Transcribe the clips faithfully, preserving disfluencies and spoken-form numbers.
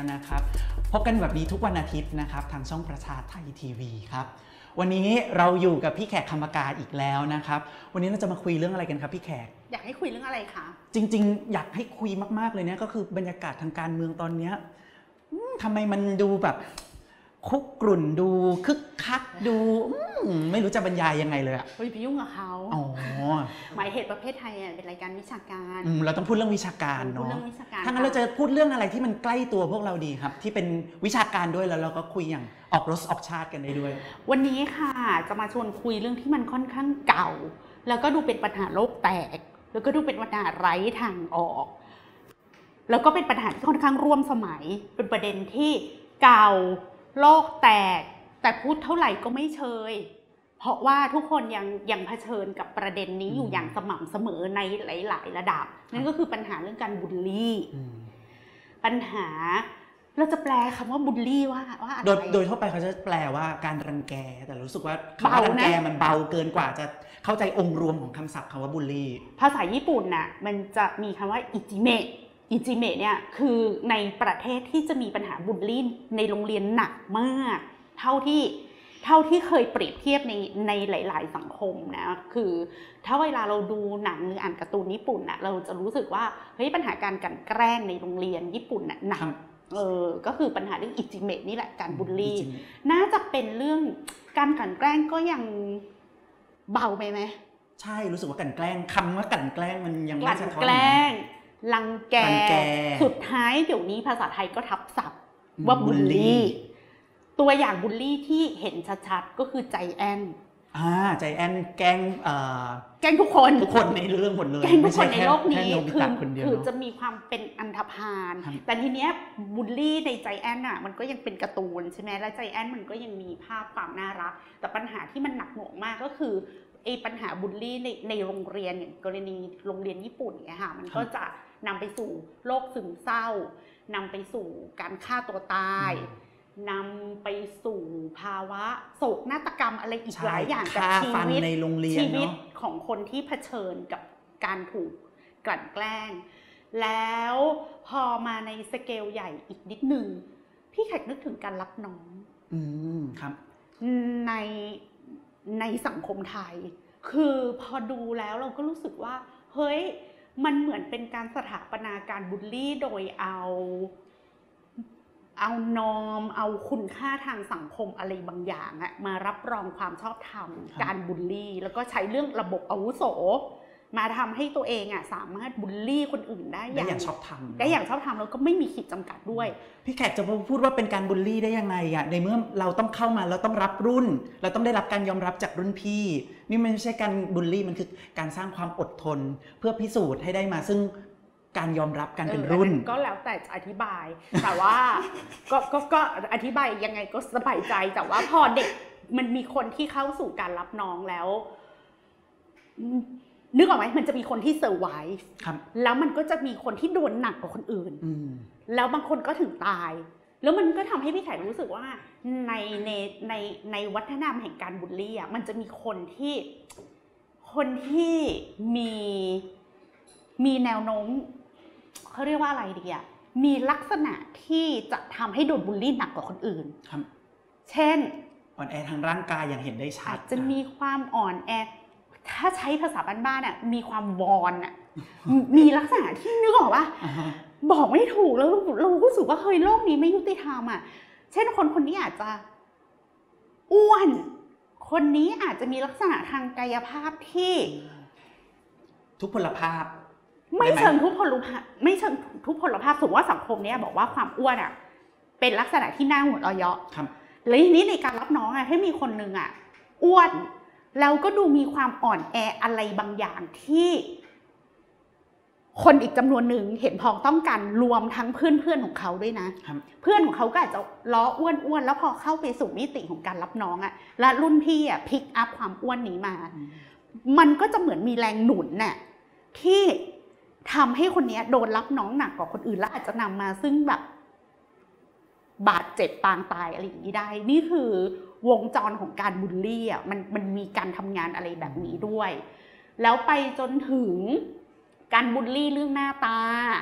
นะครับพบกันแบบนี้ทุกวันอาทิตย์นะครับทางช่องประชาไทยทีวีครับวันนี้เราอยู่กับพี่แขกคำปากาอีกแล้วนะครับวันนี้เราจะมาคุยเรื่องอะไรกันครับพี่แขกอยากให้คุยเรื่องอะไรคะจริงๆอยากให้คุยมากๆเลยเนี่ยก็คือบรรยากาศทางการเมืองตอนนี้ทำไมมันดูแบบคุกกรุ่นดูคึกคักดูไม่รู้จะบรรยายยังไงเลยอะเฮ้ยไปยุ่งกับเขาอ๋อหมายเหตุประเภทไทยเป็นรายการวิชาการเราต้องพูดเรื่องวิชาการเนาะถ้างั้นเราจะพูดเรื่องอะไรที่มันใกล้ตัวพวกเราดีครับที่เป็นวิชาการด้วยแล้วเราก็คุยอย่างออกรสออกชาติกันได้ด้วยวันนี้ค่ะจะมาชวนคุยเรื่องที่มันค่อนข้างเก่าแล้วก็ดูเป็นปัญหาโลกแตกแล้วก็ดูเป็นปัญหาไร้ทางออกแล้วก็เป็นปัญหาที่ค่อนข้างร่วมสมัยเป็นประเด็นที่เก่าโลกแตกแต่พูดเท่าไหร่ก็ไม่เชยเพราะว่าทุกคนยังยังเผชิญกับประเด็นนี้อยู่อย่างสม่ำเสมอในหลายๆระดับนั่นก็คือปัญหาเรื่องการบูลลี่ปัญหาเราจะแปลคำว่าบูลลี่ว่าว่าอะไรโดยโดยทั่วไปเขาจะแปลว่าการรังแกแต่รู้สึกว่าคำว่ารังแกมันเบาเกินกว่าจะเข้าใจองค์รวมของคำศัพท์คำว่าบูลลี่ภาษาญี่ปุ่นน่ะมันจะมีคำว่าอิจิเมะอิจิเมะเนี่ยคือในประเทศที่จะมีปัญหาบูลลี่ในโรงเรียนหนักมากเท่าที่เท่าที่เคยเปรียบเทียบในในหลายๆสังคมนะคือถ้าเวลาเราดูหนังหรืออ่านการ์ตูนญี่ปุ่นน่ะเราจะรู้สึกว่าเฮ้ยปัญหาการกลั่นแกล้งในโรงเรียนญี่ปุ่นน่ะหนักเออก็คือปัญหาเรื่องอิจิเมะนี่แหละการบูลลี่น่าจะเป็นเรื่องการกลั่นแกล้งก็ยังเบาไปไหมใช่รู้สึกว่ากลั่นแกล้งคำว่ากลั่นแกล้งมันยังไม่สะท้อนกลั่นแกล้งรังแกสุดท้ายเดี๋ยวนี้ภาษาไทยก็ทับศัพท์ว่าบูลลี่ตัวอย่างบูลลี่ที่เห็นชัดๆก็คือใจแอนอ่าใจแอนแกล้งเอ่อแกล้งทุกคนทุกคนในเรื่องหมดเลยแกล้งทุกคนในโลกนี้คือคือจะมีความเป็นอันธพาลแต่ทีเนี้ยบูลลี่ในใจแอนน่ะมันก็ยังเป็นการ์ตูนใช่ไหมแล้วใจแอนมันก็ยังมีภาพความน่ารักแต่ปัญหาที่มันหนักหน่วงมากก็คือไอ้ปัญหาบูลลี่ในในโรงเรียนอย่างกรณีโรงเรียนญี่ปุ่นเนี่ยค่ะมันก็จะนำไปสู่โรคซึมเศร้านำไปสู่การฆ่าตัวตายนำไปสู่ภาวะโศกนาฏกรรมอะไรอีกหลายอย่างกับชีวิตชีวิตของคนที่เผชิญกับการถูกกลั่นแกล้งแล้วพอมาในสเกลใหญ่อีกนิดนึงพี่แขกนึกถึงการรับน้องอืมครับในในสังคมไทยคือพอดูแล้วเราก็รู้สึกว่าเฮ้ยมันเหมือนเป็นการสถาปนาการบูลลี่โดยเอาเอานอมเอาคุณค่าทางสังคมอะไรบางอย่างอะมารับรองความชอบธรรมการบูลลี่แล้วก็ใช้เรื่องระบบอาวุโสมาทำให้ตัวเองอะสามารถบูลลี่คนอื่นได้อย่างชอบธรรมได้อย่างชอบธรรมแล้วก็ไม่มีขีดจำกัดด้วยพี่แขกจะพูดว่าเป็นการบูลลี่ได้ยังไงอะในเมื่อเราต้องเข้ามาเราต้องรับรุ่นเราต้องได้รับการยอมรับจากรุ่นพี่นี่ไม่ใช่การบูลลี่มันคือการสร้างความอดทนเพื่อพิสูจน์ให้ได้มาซึ่งการยอมรับการเป็นรุ่นก็แล้วแต่จะอธิบายแต่ว่าก็ก็ก็อธิบายยังไงก็สบายใจแต่ว่าพอเด็กมันมีคนที่เข้าสู่การรับน้องแล้วนึกออกไหมมันจะมีคนที่เซอร์ไวส์แล้วมันก็จะมีคนที่โดนหนักกว่าคนอื่นแล้วบางคนก็ถึงตายแล้วมันก็ทำให้พี่แขกรู้สึกว่าในในในในวัฒนธรรมแห่งการบูลลี่อ่ะมันจะมีคนที่คนที่มีมีแนวโน้มเขาเรียกว่าอะไรดีอ่ะมีลักษณะที่จะทำให้โดนบูลลี่หนักกว่าคนอื่นเช่นอ่อนแอทางร่างกายอย่างเห็นได้ชัดอาจจะมีความอ่อนแอถ้าใช้ภาษาบ้านๆอ่ะมีความวอนอ่ะมีลักษณะที่นึกออกว่าบอกไม่ถูกแล้วเรารู้สึกว่าเฮ้ยโลกนี้ไม่ยุติธรรมอ่ะเช่นคนคนนี้อาจจะอ้วนคนนี้อาจจะมีลักษณะทางกายภาพที่ทุพพลภาพไม่เชิงทุพพลภาพไม่เชิงทุพพลภาพสมมติว่าสังคมนี้บอกว่าความอ้วนอ่ะเป็นลักษณะที่น่าหัวเราะเยาะแล้วทีนี้ในการรับน้องอ่ะให้มีคนนึงอ่ะอ้วนแล้วก็ดูมีความอ่อนแออะไรบางอย่างที่คนอีกจำนวนหนึ่งเห็นพ้องต้องกันรวมทั้งเพื่อนเพื่อนของเขาด้วยนะเพื่อนของเขาก็อาจจะล้ออ้วนอ้วนแล้วพอเข้าไปสู่มิติของการรับน้องอ่ะและรุ่นพี่อ่ะพิกอัพความอ้วนนี้มามันก็จะเหมือนมีแรงหนุนน่ะที่ทำให้คนนี้โดนรับน้องหนักกว่าคนอื่นและอาจจะนำมาซึ่งแบบบาดเจ็บปางตายอะไรอย่างนี้ได้นี่คือวงจรของการบูลลี่อ่ะมันมันมีการทำงานอะไรแบบนี้ด้วยแล้วไปจนถึงการบูลลี่เรื่องหน้าตา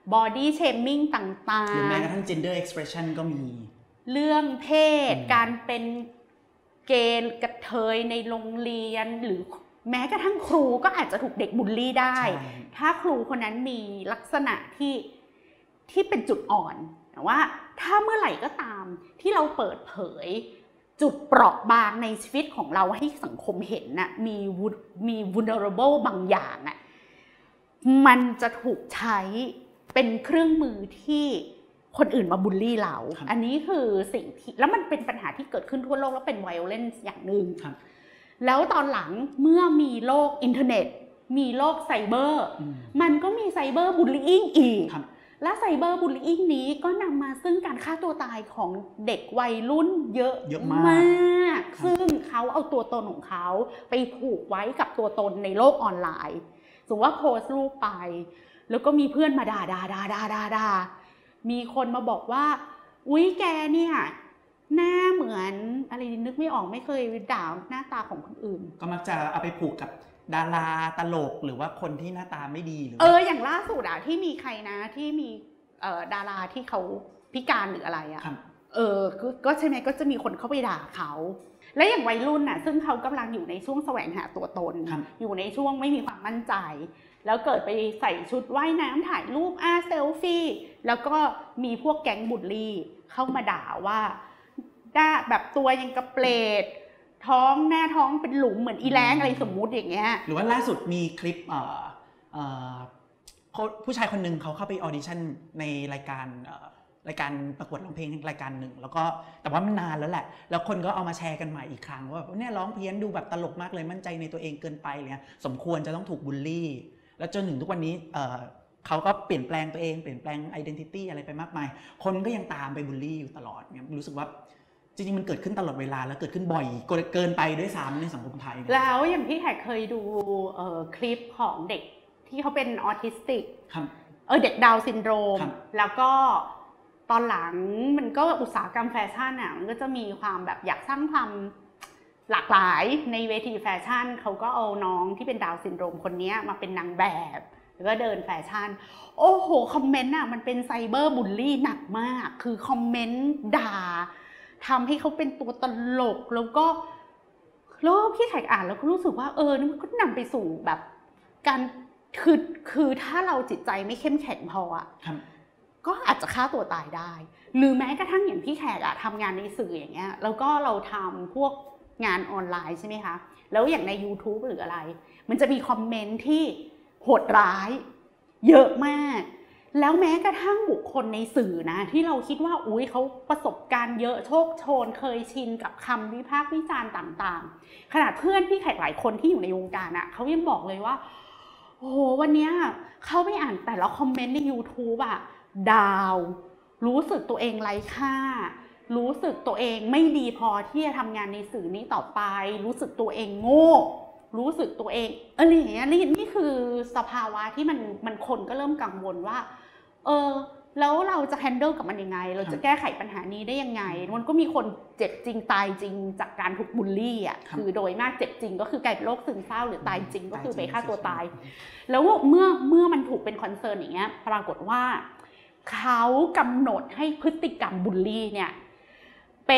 body shaming ต่างๆหรือแม้กระทั่ง gender expression ก็มีเรื่องเพศการเป็นเกย์กระเทยในโรงเรียนหรือแม้กระทั่งครูก็อาจจะถูกเด็กบูลลี่ได้ถ้าครูคนนั้นมีลักษณะที่ที่เป็นจุดอ่อนแต่ว่าถ้าเมื่อไหร่ก็ตามที่เราเปิดเผยจุดเปราะบางในชีวิตของเราให้สังคมเห็นน่ะมีมี vulnerable บางอย่างอ่ะมันจะถูกใช้เป็นเครื่องมือที่คนอื่นมาบูลลี่เราอันนี้คือสิ่งที่แล้วมันเป็นปัญหาที่เกิดขึ้นทั่วโลกแล้วเป็น violence อย่างหนึ่งแล้วตอนหลังเมื่อมีโลกอินเทอร์เน็ตมีโลกไซเบอร์มันก็มีไซเบอร์บูลลี่อีกและไซเบอร์บูลลี่นี้ก็นำมาซึ่งการฆ่าตัวตายของเด็กวัยรุ่นเยอะเยอะมากซึ่งเขาเอาตัวตนของเขาไปผูกไว้กับตัวตนในโลกออนไลน์สมมติว่าโพสต์รูปไปแล้วก็มีเพื่อนมาด่าด่าด่าด่าด่าด่ามีคนมาบอกว่าอุ๊ยแกเนี่ยหน้าเหมือนอะไรนึกไม่ออกไม่เคยด่าหน้าตาของคนอื่นก็มักจะเอาไปผูกกับดาราตลกหรือว่าคนที่หน้าตาไม่ดีหรือเอออย่างล่าสุดอะที่มีใครนะที่มีเอ่อดาราที่เขาพิการหรืออะไรอะเออก็ใช่ไหมก็จะมีคนเข้าไปด่าเขาและอย่างวัยรุ่นน่ะซึ่งเขากำลังอยู่ในช่วงแสวงหาตัวตนอยู่ในช่วงไม่มีความมั่นใจแล้วเกิดไปใส่ชุดว่ายน้ำถ่ายรูปอาเซลฟี่แล้วก็มีพวกแก๊งบูลลี่เข้ามาด่าว่าด้าแบบตัวยังกระเปรตท้องหน้าท้องเป็นหลุมเหมือนอีแรงอะไรสมมุติอย่างเงี้ยหรือว่าล่าสุดมีคลิปเอ่อเอ่อผู้ชายคนหนึ่งเขาเข้าไปออดิชั่นในรายการรายการประกวดร้องเพลงรายการหนึ่งแล้วก็แต่ว่ามันนานแล้วแหละแล้วคนก็เอามาแชร์กันใหม่อีกครั้งว่าเนี่ยร้องเพี้ยนดูแบบตลกมากเลยมั่นใจในตัวเองเกินไปเลยสมควรจะต้องถูกบูลลี่แล้วจนถึงทุกวันนี้เขาก็เปลี่ยนแปลงตัวเองเปลี่ยนแปลง identity อะไรไปมากมายคนก็ยังตามไปบูลลี่อยู่ตลอดเนี่ยรู้สึกว่าจริงๆมันเกิดขึ้นตลอดเวลาแล้วเกิดขึ้นบ่อยเกินไปด้วยซ้ำในสังคมไทยแล้วอย่างที่แขกเคยดูคลิปของเด็กที่เขาเป็นออทิสติกเออเด็กดาวน์ซินโดรมแล้วก็ตอนหลังมันก็อุตสาหกรรมแฟชั่นอ่ะมันก็จะมีความแบบอยากสร้างความหลากหลายในเวทีแฟชั่นเขาก็เอาน้องที่เป็นดาวน์ซินโดรมคนนี้มาเป็นนางแบบแล้วก็เดินแฟชั่นโอ้โหคอมเมนต์อ่ะมันเป็นไซเบอร์บูลลี่หนักมากคือคอมเมนต์ด่าทำให้เขาเป็นตัวตลกแล้วก็แล้วพี่แขกอ่านแล้วก็รู้สึกว่าเออนี่มันก็นำไปสู่แบบการคือคือถ้าเราจิตใจไม่เข้มแข็งพออ่ะก็อาจจะฆ่าตัวตายได้หรือแม้กระทั่งอย่างพี่แขกอะทำงานในสื่ออย่างเงี้ยแล้วก็เราทำพวกงานออนไลน์ใช่ไหมคะแล้วอย่างใน YouTube หรืออะไรมันจะมีคอมเมนต์ที่โหดร้ายเยอะมากแล้วแม้กระทั่งบุคคลในสื่อนะที่เราคิดว่าอุ๊ยเขาประสบการณ์เยอะโชคโชนเคยชินกับคำวิพากษ์วิจารณ์ต่างๆขนาดเพื่อนพี่แขกหลายคนที่อยู่ในวงการอะเขายังบอกเลยว่าโอ้โหวันนี้เขาไปอ่านแต่ละคอมเมนต์ใน YouTube อะดาวรู้สึกตัวเองไร้ค่ารู้สึกตัวเองไม่ดีพอที่จะทำงานในสื่อนี้ต่อไปรู้สึกตัวเองโง่รู้สึกตัวเองอะไรอย่างเงี้ยนี่คือสภาวะที่มันมันคนก็เริ่มกังวลว่าเออแล้วเราจะ handle กับมันยังไงเราจะแก้ไขปัญหานี้ได้ยังไงมันก็มีคนเจ็บจริงตายจริงจากการถูกบูลลี่อ่ะคือโดยมากเจ็บจริงก็คือกลายเป็นโรคซึมเศร้าหรือตายจริงก็คือไปฆ่าตัวตายแล้วเมื่อเมื่อมันถูกเป็นคอนเซิร์นอย่างเงี้ยปรากฏว่าเขากำหนดให้พฤติกรรมบูลลี่เนี่ยเป็น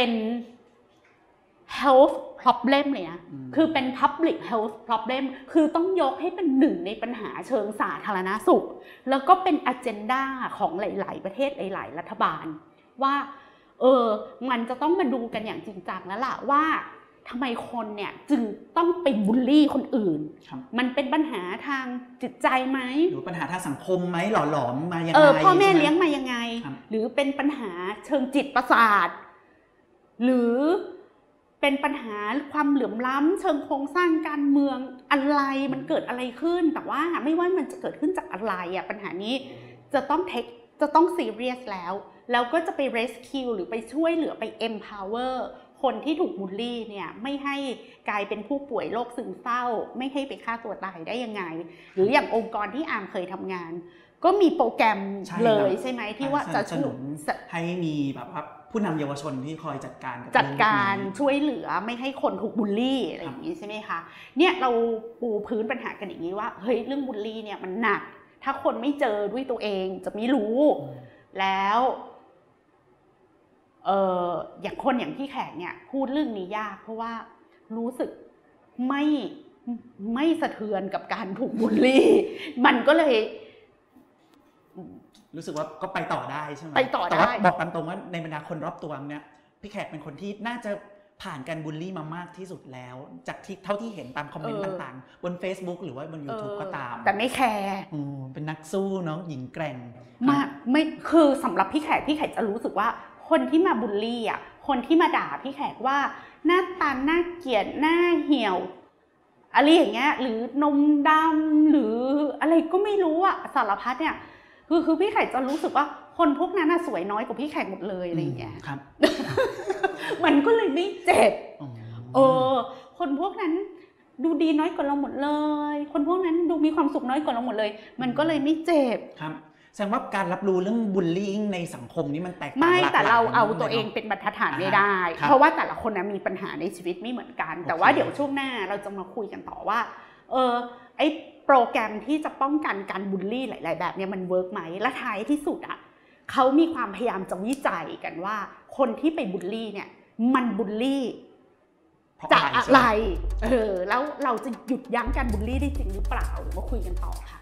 health problem เลยนะคือเป็น public health problem คือต้องยกให้เป็นหนึ่งในปัญหาเชิงสาธารณสุขแล้วก็เป็น agenda ของหลายๆประเทศหลายๆรัฐบาลว่าเออมันจะต้องมาดูกันอย่างจริงจังแล้วล่ะว่าทำไมคนเนี่ยจึงต้องไปบูลลี่คนอื่นมันเป็นปัญหาทางจิตใจไหมหรือปัญหาทางสังคมไหมหล่อหลอมมายังไงเออพ่อแม่เลี้ยงมายังไงหรือเป็นปัญหาเชิงจิตประสาทหรือเป็นปัญหาความเหลื่อมล้ำเชิงโครงสร้างการเมืองอะไรมันเกิดอะไรขึ้นแต่ว่าไม่ว่ามันจะเกิดขึ้นจากอะไรอ่ะปัญหานี้จะต้องเทคจะต้องซีเรียสแล้วแล้วก็จะไป rescue หรือไปช่วยเหลือไป empower คนที่ถูกบูลลี่เนี่ยไม่ให้กลายเป็นผู้ป่วยโรคซึมเศร้าไม่ให้ไปฆ่าตัวตายได้ยังไงหรืออย่างองค์กรที่อามเคยทำงานก็มีโปรแกรมเลยใช่ไหมที่ว่าจะช่วยให้มีแบบว่าผู้นำเยาวชนที่คอยจัดการจัดการช่วยเหลือไม่ให้คนถูกบูลลี่อะไรอย่างนี้ใช่ไหมคะเนี่ยเราปูพื้นปัญหากันอย่างนี้ว่าเฮ้ยเรื่องบูลลี่เนี่ยมันหนักถ้าคนไม่เจอด้วยตัวเองจะไม่รู้แล้วเอออย่างคนอย่างพี่แขกเนี่ยพูดเรื่องนี้ยากเพราะว่ารู้สึกไม่ไม่สะเทือนกับการถูกบูลลี่มันก็เลยรู้สึกว่าก็ไปต่อได้ใช่ไหมไปต่อได้แต่ว่าบอกตามตรงว่าในบรรดาคนรอบตัวเนี่ยพี่แขกเป็นคนที่น่าจะผ่านการบูลลี่มามากที่สุดแล้วจากที่เท่าที่เห็นตามคอมเมนต์ต่างๆบน Facebook หรือว่าบน YouTube ก็ตามแต่ไม่แคร์เป็นนักสู้เนาะหญิงแกร่งมากไม่คือสำหรับพี่แขกพี่แขกจะรู้สึกว่าคนที่มาบูลลี่อ่ะคนที่มาด่าพี่แขกว่าหน้าตาหน้าเกลียดหน้าเหี่ยวอะไรอย่างเงี้ยหรือนมดำหรืออะไรก็ไม่รู้อะสารพัดเนี่ยคือคือพี่แขกจะรู้สึกว่าคนพวกนั้นน่ะสวยน้อยกว่าพี่แขกหมดเลยอะไรอย่างเงี้ยครับมันก็เลยไม่เจ็บเออคนพวกนั้นดูดีน้อยกว่าเราหมดเลยคนพวกนั้นดูมีความสุขน้อยกว่าเราหมดเลยมันก็เลยไม่เจ็บครับแสดงว่าการรับรู้เรื่องบูลลี่ในสังคมนี่มันแตกต่างไม่แต่เราเอาตัวเองเป็นบรรทัดฐานไม่ได้เพราะว่าแต่ละคนนะมีปัญหาในชีวิตไม่เหมือนกันแต่ว่าเดี๋ยวช่วงหน้าเราจะมาคุยกันต่อว่าเออไอโปรแกรมที่จะป้องกันการบูลลี่หลายๆแบบเนี่ยมันเวิร์กไหมและท้ายที่สุดอ่ะเขามีความพยายามจะวิจัยกันว่าคนที่ไปบูลลี่เนี่ยมันบูลลี่จากอะไรเออแล้วเราจะหยุดยั้งการบูลลี่ได้จริงหรือเปล่าหรือว่าคุยกันต่อค่ะ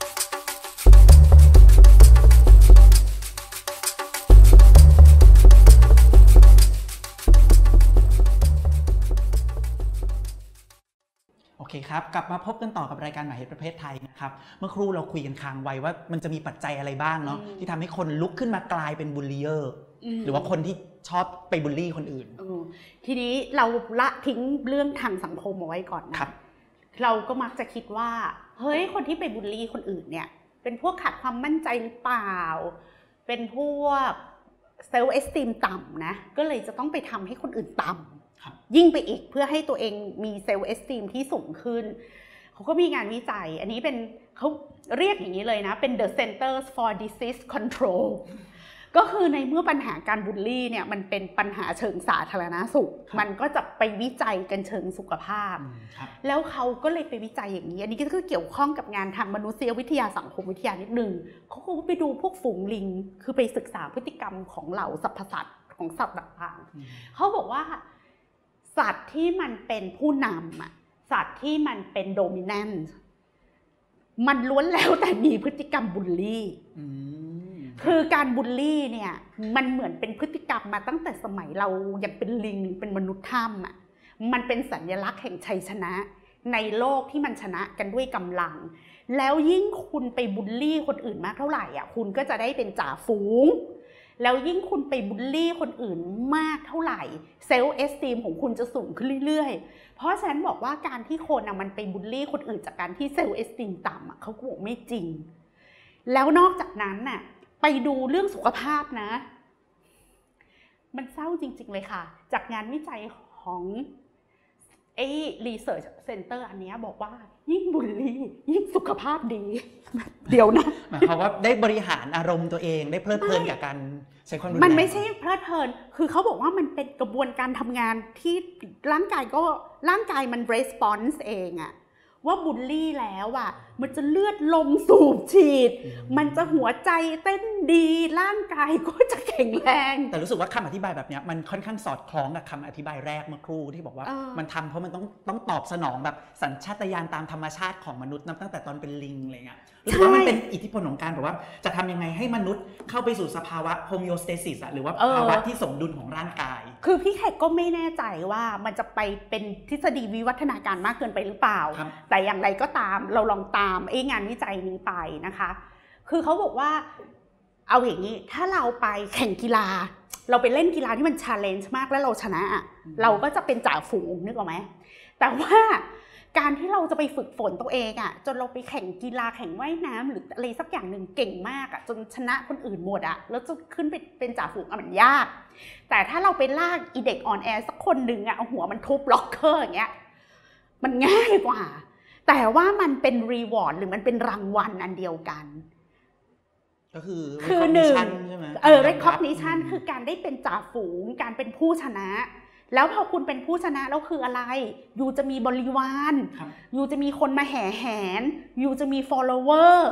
โอเคครับกลับมาพบกันต่อกับรายการหมายเหตุประเภทไทยนะครับเมื่อครู่เราคุยกันค้างไว้ว่ามันจะมีปัจจัยอะไรบ้างเนาะที่ทำให้คนลุกขึ้นมากลายเป็นบูลลีเออร์หรือว่าคนที่ชอบไปบูลลี่คนอื่นทีนี้เราละทิ้งเรื่องทางสังคมเอาไว้ก่อนนะเราก็มักจะคิดว่าเฮ้ยคนที่ไปบูลลี่คนอื่นเนี่ยเป็นพวกขาดความมั่นใจหรือเปล่าเป็นพวกเซลฟ์เอสติมต่ำนะก็เลยจะต้องไปทำให้คนอื่นต่ำยิ่งไปอีกเพื่อให้ตัวเองมีเซลล์เอสติมที่สูงขึ้นเขาก็มีงานวิจัยอันนี้เป็นเขาเรียกอย่างนี้เลยนะเป็น The Centers for Disease Control ก็คือในเมื่อปัญหาการบูลลี่เนี่ยมันเป็นปัญหาเชิงสาธารณสุขมันก็จะไปวิจัยกันเชิงสุขภาพแล้วเขาก็เลยไปวิจัยอย่างนี้อันนี้ก็เกี่ยวข้องกับงานทางมนุษยวิทยาสังคมวิทยานิดนึงเขาก็ไปดูพวกฝูงลิงคือไปศึกษาพฤติกรรมของเหล่าสรรพสัตว์ของสัตว์ต่างๆเขาบอกว่าสัตว์ที่มันเป็นผู้นำอะสัตว์ที่มันเป็นโดมิเนนต์มันล้วนแล้วแต่มีพฤติกรรมบูลลี่คือการบูลลี่เนี่ยมันเหมือนเป็นพฤติกรรมมาตั้งแต่สมัยเรายังเป็นลิงเป็นมนุษย์ถ้ำอะมันเป็นสัญลักษณ์แห่งชัยชนะในโลกที่มันชนะกันด้วยกำลังแล้วยิ่งคุณไปบูลลี่คนอื่นมากเท่าไหร่อ่ะคุณก็จะได้เป็นจ่าฝูงแล้วยิ่งคุณไปบูลลี่คนอื่นมากเท่าไหร่เซลฟ์เอสติมของคุณจะสูงขึ้นเรื่อยๆเพราะฉะนั้นบอกว่าการที่คนอ่ะมันไปบูลลี่คนอื่นจากการที่เซลฟ์เอสติมต่ำอ่ะเขาบอกไม่จริงแล้วนอกจากนั้นน่ะไปดูเรื่องสุขภาพนะมันเศร้าจริงๆเลยค่ะจากงานวิจัยของไอ้ Research Center อันนี้บอกว่ายิ่งบูลลี่ยิ่งสุขภาพดีเดี๋ยวนะหมายความว่าได้บริหารอารมณ์ตัวเองได้เพลิดเพลินกับการใช้ความรุนแรงมันไม่ใช่เพลิดเพลินคือเขาบอกว่ามันเป็นกระบวนการทำงานที่ร่างกายก็ร่างกายมัน response เองอะว่าบูลลี่แล้วอ่ะมันจะเลือดลมสูบฉีดมันจะหัวใจเต้นดีร่างกายก็จะแข็งแรงแต่รู้สึกว่าคำอธิบายแบบนี้มันค่อนข้างสอดคล้องกับคำอธิบายแรกเมื่อครู่ที่บอกว่ามันทำเพราะมันต้องต้องตอบสนองแบบสัญชาตญาณตามธรรมชาติของมนุษย์นับตั้งแต่ตอนเป็นลิงอะไรเงี้ยรู้สึกว่ามันเป็นอิทธิพลของการแบบว่าจะทำยังไงให้มนุษย์เข้าไปสู่สภาวะโฮมิโอสเตซิสหรือว่าภาวะที่สมดุลของร่างกายคือพี่แขกก็ไม่แน่ใจว่ามันจะไปเป็นทฤษฎีวิวัฒนาการมากเกินไปหรือเปล่าแต่อย่างไรก็ตามเราลองตามไอ้งานวิจัยนี้ไปนะคะคือเขาบอกว่าเอาอย่างนี้ถ้าเราไปแข่งกีฬาเราไปเล่นกีฬาที่มัน challenge มากแล้วเราชนะเราก็จะเป็นจ่าฝูงนึกออกไหมแต่ว่าการที่เราจะไปฝึกฝนตัวเองอ่ะจนเราไปแข่งกีฬาแข่งว่ายน้ำหรืออะไรสักอย่างหนึ่งเก่งมากอ่ะจนชนะคนอื่นหมดอ่ะแล้วจะขึ้นไปเป็นจ่าฝูงอ่ะมันยากแต่ถ้าเราไปลากอีเด็กอ่อนแอสักคนหนึ่งอ่ะเอาหัวมันทุบล็อกเกอร์อย่างเงี้ยมันง่ายกว่าแต่ว่ามันเป็นรีวอร์ดหรือมันเป็นรางวัลอันเดียวกันก็คือคือหนึ่งใช่ไหมเออ recognition คือการได้เป็นจ่าฝูงการเป็นผู้ชนะแล้วพอคุณเป็นผู้ชนะแล้วคืออะไรยูจะมีบริวารยูจะมีคนมาแห่แหนยูจะมี follower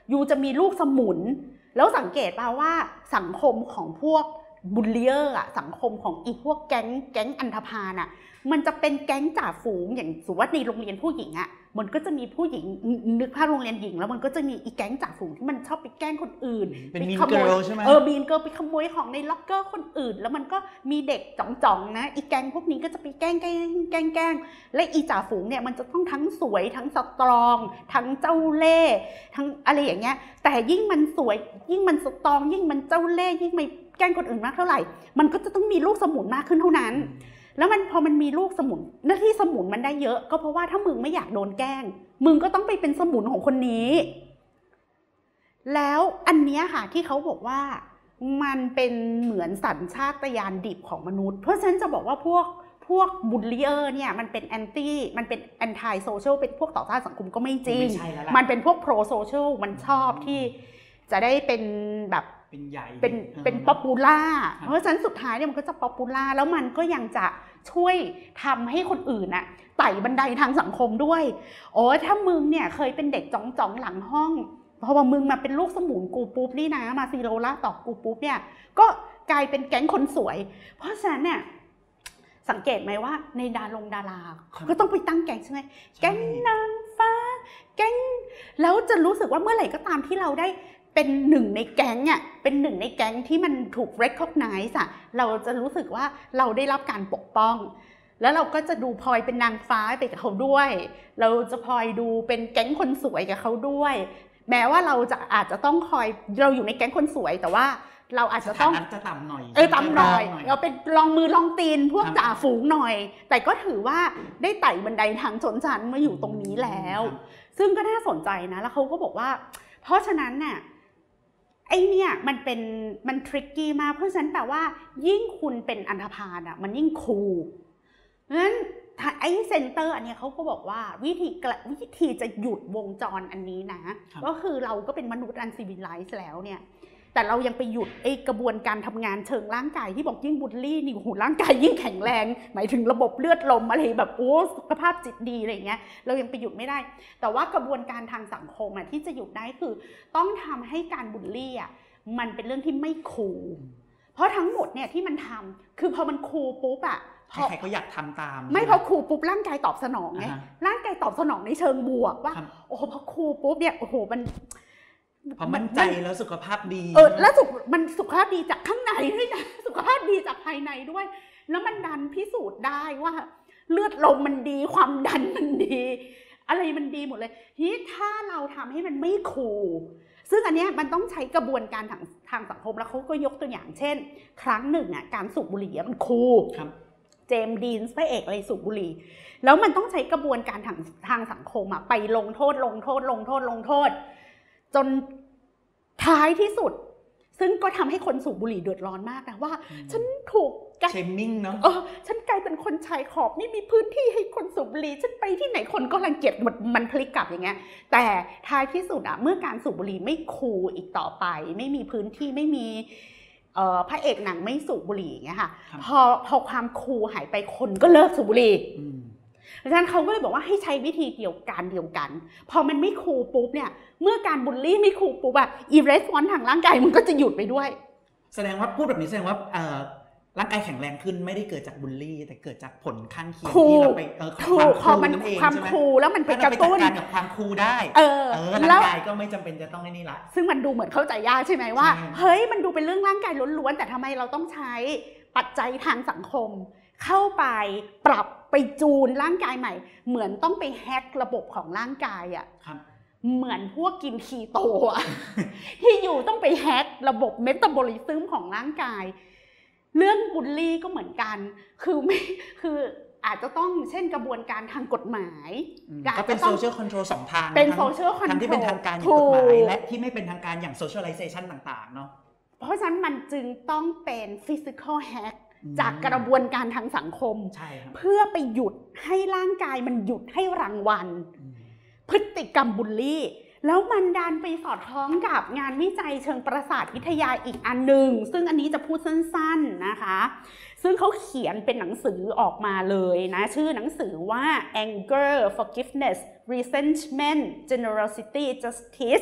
ยูจะมีลูกสมุนแล้วสังเกตป่ะว่าสังคมของพวกบุลเลียร์อะสังคมของอีพวกแก๊งแก๊งอันธพาลอะมันจะเป็นแก๊งจ่าฝูงอย่างสมมติว่าในโรงเรียนผู้หญิงอะมันก็จะมีผู้หญิงนึกภาพโรงเรียนหญิงแล้วมันก็จะมีอีแก๊งจ่าฝูงที่มันชอบไปแกล้งคนอื่นเป็นมีนเกิร์ลใช่ไหมเออมีนเกิร์ลไปขโมยของในล็อกเกอร์คนอื่นแล้วมันก็มีเด็กจ่องๆนะอีแก๊งพวกนี้ก็จะไปแกล้งแกล้งแกล้งแกล้งและอีจ่าฝูงเนี่ยมันจะต้องทั้งสวยทั้งสตรองทั้งเจ้าเล่ห์ทั้งอะไรอย่างเงี้ยแต่ยิ่งมันสวยยิ่งมันสตรองยิ่งมันเจ้าเล่ห์ยิ่งไม่แกล้งคนอื่นมากเท่าไหร่มันก็จะต้องมีลูกสมุนมากขึ้นเท่านั้นแล้วมันพอมันมีลูกสมุนหน้าที่สมุนมันได้เยอะก็เพราะว่าถ้ามึงไม่อยากโดนแกล้งมึงก็ต้องไปเป็นสมุนของคนนี้แล้วอันเนี้ยค่ะที่เขาบอกว่ามันเป็นเหมือนสัญชาตญาณดิบของมนุษย์เพราะฉะนั้นจะบอกว่าพวกพวกบุลเลียร์เนี่ยมันเป็นแอนตี้มันเป็นแอนตี้โซเชียลเป็นพวกต่อต้านสังคมก็ไม่จริงมันเป็นพวกโปรโซเชียลมันชอบที่จะได้เป็นแบบเป็นใหญ่เป็นเป็นป๊อปปูล่าเพราะฉะนั้นสุดท้ายเนี่ยมันก็จะป๊อปปูล่าแล้วมันก็ยังจะช่วยทำให้คนอื่นน่ะไต่บันไดทางสังคมด้วยโอ้ถ้ามึงเนี่ยเคยเป็นเด็กจ้องๆหลังห้องพอว่ามึงมาเป็นลูกสมุนกูปุ๊บนี่นะมาซีโรล่าตอกกูปุ๊บเนี่ยก็กลายเป็นแก๊งคนสวยเพราะฉะนั้นเนี่ยสังเกตไหมว่าในดารงดาราก็ต้องไปตั้งแก๊งใช่ไหมแก๊งนางฟ้าแก๊งแล้วจะรู้สึกว่าเมื่อไหร่ก็ตามที่เราได้เป็นหนึ่งในแก๊งอ่ะเป็นหนึ่งในแก๊งที่มันถูก recognize อ่ะเราจะรู้สึกว่าเราได้รับการปกป้องแล้วเราก็จะดูพลอยเป็นนางฟ้าไปกับเขาด้วยเราจะพลอยดูเป็นแก๊งคนสวยกับเขาด้วยแม้ว่าเราจะอาจจะต้องคอยเราอยู่ในแก๊งคนสวยแต่ว่าเราอาจจะต้องจะต่ำหน่อยเออต่ำหน่อยเราเป็นลองมือลองตีนพวกจ่าฝูงหน่อยแต่ก็ถือว่าได้ไต่บันไดทางชนชั้นมาอยู่ตรงนี้แล้วซึ่งก็น่าสนใจนะแล้วเขาก็บอกว่าเพราะฉะนั้นน่ะไอเนี่ยมันเป็นมันทริกกี้มากเพราะฉะนั้นแปลว่ายิ่งคุณเป็นอันธพาลอ่ะมันยิ่งคูลเพราะฉะนั้นไอ้เซนเตอร์อันนี้เขาก็บอกว่าวิธีวิธีจะหยุดวงจรอันนี้นะก็คือเราก็เป็นมนุษย์อันซีวิไลซ์แล้วเนี่ยแต่เรายังไปหยุดไอ้กระบวนการทำงานเชิงร่างกายที่บอกยิ่งบูลลี่นี่หูร่างกายยิ่งแข็งแรงหมายถึงระบบเลือดลมอะไรแบบโอ้สุขภาพจิตดีอะไรอย่างเงี้ยเรายังไปหยุดไม่ได้แต่ว่ากระบวนการทางสังคมอ่ะที่จะหยุดได้คือต้องทำให้การบูลลี่อ่ะมันเป็นเรื่องที่ไม่คูลเพราะทั้งหมดเนี่ยที่มันทำคือพอมันคูลปุ๊บอ่ะใครๆก็อยากทำตามไม่พอคูลปุ๊บร่างกายตอบสนองไงร่างกายตอบสนองในเชิงบวกว่าโอ้โหพอคูลปุ๊บเนี่ยโอ้โหมันพอมั่นใจแล้วสุขภาพดีเออแล้วสุขมันสุขภาพดีจากข้างในด้วยนะสุขภาพดีจากภายในด้วยแล้วมันดันพิสูจน์ได้ว่าเลือดลมมันดีความดันมันดีอะไรมันดีหมดเลยทีนี้ถ้าเราทำให้มันไม่คูลซึ่งอันเนี้ยมันต้องใช้กระบวนการทางทางสังคมแล้วเขาก็ยกตัวอย่างเช่นครั้งหนึ่งอ่ะการสูบบุหรี่มันคูลเจมส์ดีนส์พระเอกอะไรสูบบุหรี่แล้วมันต้องใช้กระบวนการทางทางสังคมอ่ะไปลงโทษลงโทษลงโทษลงโทษจนท้ายที่สุดซึ่งก็ทำให้คนสูบบุหรี่เดือดร้อนมากนะว่าฉันถูกเชมมิ่งเนาะเออฉันกลายเป็นคนชายขอบไม่มีพื้นที่ให้คนสูบบุหรี่ฉันไปที่ไหนคนก็รังเกียจหมดมันพลิกกลับอย่างเงี้ยแต่ท้ายที่สุดอะเมื่อการสูบบุหรี่ไม่คูลอีกต่อไปไม่มีพื้นที่ไม่มีเอ่อพระเอกหนังไม่สูบบุหรี่อย่างเงี้ยค่ะพอพอความคูลหายไปคนก็เลิกสูบบุหรี่ดังนั้นเขาก็เลยบอกว่าให้ใช้วิธีเดียวกันเดียวกันพอมันไม่คูลปุ๊บเนี่ยเมื่อการบูลลี่ไม่คูลปุ๊บอะอีเรสปอนส์ทางร่างกายมันก็จะหยุดไปด้วยแสดงว่าพูดแบบนี้แสดงว่าร่างกายแข็งแรงขึ้นไม่ได้เกิดจากบูลลี่แต่เกิดจากผลข้างเคียงที่เราไปเออความคูลนั่นเองใช่ไหมความคูลแล้วมันไปกระตุ้นการกับความคูลได้เออร่างกายก็ไม่จำเป็นจะต้องไอ้นี่ละซึ่งมันดูเหมือนเข้าใจยากใช่ไหมว่าเฮ้ยมันดูเป็นเรื่องร่างกายล้วนๆแต่ทำไมเราต้องใช้ปัจจัยทางสังคมเข้าไปปรับไปจูนร่างกายใหม่เหมือนต้องไปแฮกระบบของร่างกายอ่ะเหมือนพวกกินคีโตอ่ะ ที่อยู่ต้องไปแฮกระบบเมตาบอลิซึมของร่างกายเรื่องบูลลี่ก็เหมือนกันคือไม่คืออาจจะต้องเช่นกระบวนการทางกฎหมายก็เป็นโซเชียลคอนโทรลสองทางเป็นโซเชียลคอนโทรลทางที่เป็นทางการอย่างกฎหมายและที่ไม่เป็นทางการอย่างโซเชียลไลเซชันต่างๆเนาะเพราะฉะนั้นมันจึงต้องเป็นฟิสิคอลแฮกจากกระบวนการทางสังคมเพื่อไปหยุดให้ร่างกายมันหยุดให้รางวัลพฤติกรรมบูลลี่แล้วมันดันไปสอดคล้องกับงานวิจัยเชิงประสาทวิทยาอีกอันหนึ่งซึ่งอันนี้จะพูดสั้นๆนะคะซึ่งเขาเขียนเป็นหนังสือออกมาเลยนะชื่อหนังสือว่า Anger Forgiveness Resentment Generosity Justice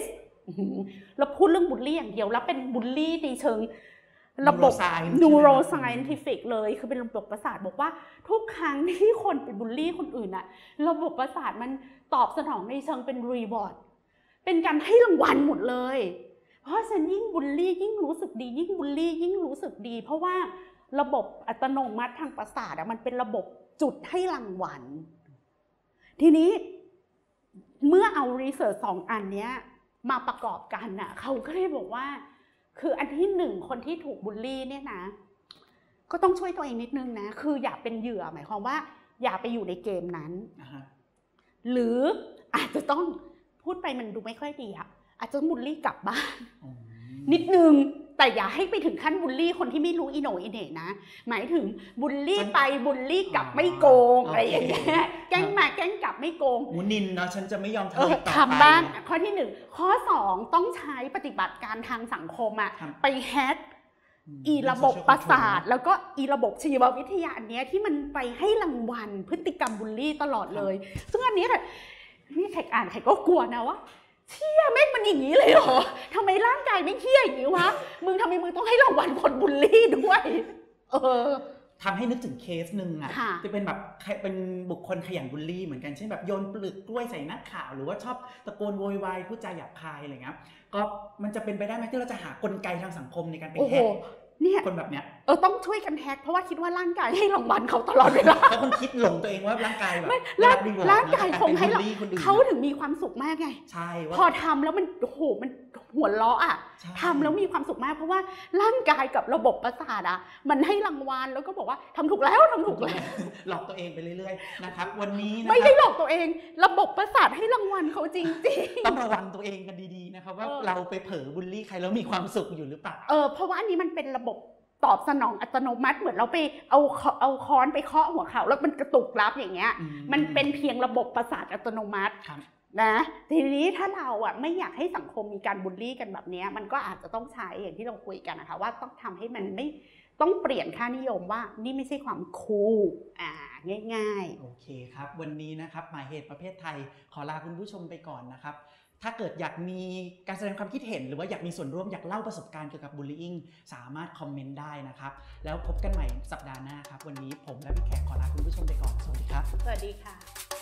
เราพูดเรื่องบูลลี่อย่างเดียวแล้วเป็นบูลลี่ในเชิงระบบ neuroscientific เลยคือเป็นระบบประสาทบอกว่าทุกครั้งที่คนไปบูลลี่คนอื่นอะระบบประสาทมันตอบสนองในเชิงเป็น reward เป็นการให้รางวัลหมดเลยเพราะฉะนั้นยิ่งบูลลี่ยิ่งรู้สึกดียิ่งบูลลี่ยิ่งรู้สึกดีเพราะว่าระบบอัตโนมัติทางประสาทอะมันเป็นระบบจุดให้รางวัลทีนี้เมื่อเอารีเสิร์ชสองอันเนี้ยมาประกอบกันน่ะเขาก็เลยบอกว่าคืออันที่หนึ่งคนที่ถูกบูลลี่เนี่ยนะก็ต้องช่วยตัวเองนิดนึงนะคืออย่าเป็นเหยื่อหมายความว่าอย่าไปอยู่ในเกมนั้น uh-huh. หรืออาจจะต้องพูดไปมันดูไม่ค่อยดีอะอาจจะบูลลี่กลับบ้าน uh-huh. นิดนึงแต่อย่าให้ไปถึงขั้นบูลลี่คนที่ไม่รู้อีโหน่อีเหน่นะหมายถึงบูลลี่ไปบูลลี่กลับไม่โกงอะไรอย่างเงี้ยแกล้งมาแกล้งกลับไม่โกงมูนินเนาะฉันจะไม่ยอมทำต่อไปทำบ้างข้อที่หนึ่งข้อสองต้องใช้ปฏิบัติการทางสังคมอะไปแฮกอีระบบประสาทแล้วก็อีระบบชีววิทยาอันเนี้ยที่มันไปให้รางวัลพฤติกรรมบูลลี่ตลอดเลยซึ่งอันนี้แหละนี่ใครอ่านใครก็กลัวนะว่าเชี่ยแม่งมันอย่างนี้เลยเหรอทำไมร่างกายไม่เชี่ยอย่างนี้วะมึงทำไมมึงต้องให้รางวัลคนบูลลี่ด้วยเออทำให้นึกถึงเคสหนึ่งอ่ะจะเป็นแบบเป็นบุคคลขยันบูลลี่เหมือนกันเช่นแบบโยนปลึกกล้วยใส่นักข่าวหรือว่าชอบตะโกนโวยวายพูดจาหยาบคายอะไรเงี้ยก็มันจะเป็นไปได้ไหมที่เราจะหากลไกทางสังคมในการไปแฮกเนี่ยคนแบบเนี้ยเออต้องช่วยกันแฮกเพราะว่าคิดว่าร่างกายให้รางวัลเขาตลอดเวลาเขาคงคิดหลงตัวเองว่าร่างกายแบบร่างกายคงให้เขาถึงมีความสุขมากไงใช่พอทำแล้วมันโอ้โหมันหัวเราะอ่ะทำแล้วมีความสุขมากเพราะว่าร่างกายกับระบบประสาทอ่ะมันให้รางวัลแล้วก็บอกว่าทำถูกแล้วทำถูกแล้วหลอกตัวเองไปเรื่อยๆนะครับวันนี้ไม่ได้หลอกตัวเองระบบประสาทให้รางวัลเขาจริงๆต้องระวังตัวเองกันดีๆนะครับว่าเราไปเผลอบูลลี่ใครแล้วมีความสุขอยู่หรือเปล่าเออเพราะว่าอันนี้มันเป็นระบบตอบสนองอัตโนมัติเหมือนเราไปเอาเอาค้อนไปเคาะหัวเขาแล้วมันกระตุกรับอย่างเงี้ยมันเป็นเพียงระบบประสาทอัตโนมัตินะทีนี้ถ้าเราอ่ะไม่อยากให้สังคมมีการบูลลี่กันแบบนี้มันก็อาจจะต้องใช้อย่างที่เราคุยกันนะคะว่าต้องทำให้มันไม่ต้องเปลี่ยนค่านิยมว่านี่ไม่ใช่ความคูลอ่าง่ายๆโอเคครับวันนี้นะครับหมายเหตุประเภทไทยขอลาคุณผู้ชมไปก่อนนะครับถ้าเกิดอยากมีการแสดงความคิดเห็นหรือว่าอยากมีส่วนร่วมอยากเล่าประสบการณ์เกี่ยวกับบูลลี่สามารถคอมเมนต์ได้นะครับแล้วพบกันใหม่สัปดาห์หน้าครับวันนี้ผมและพี่แขกขอลาคุณผู้ชมไปก่อนสวัสดีครับสวัสดีค่ะ